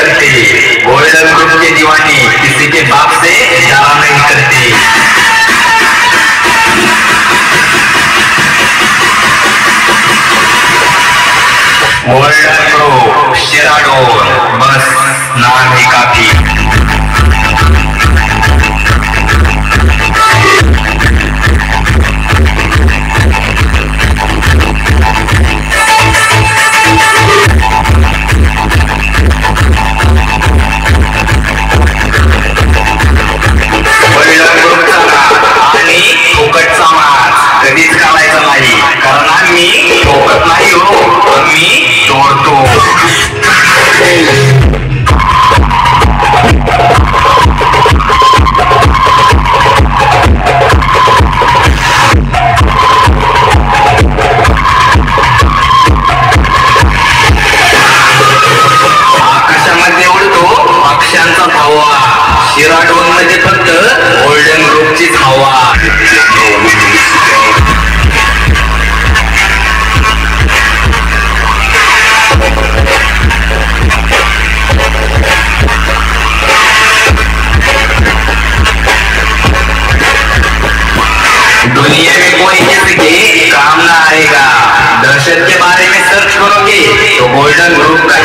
करते, golden group के दीवाने किसी के बाप से डरा नहीं करते। गोल्डन ग्रुप शेराडोन, बस नाम ही काफी। कधीच काढायचं नाही, कारण आम्ही ठोकत नाही हो, आम्ही तोडतो। आकाशामध्ये उडतो पक्ष्यांचा धावा, शिराडोन मध्ये फक्त गोल्डन ग्रुपचीच हवा। दुनिया में कोई किसी के काम ना आएगा। दहशत के बारे में सर्च करोगे तो गोल्डन ग्रुप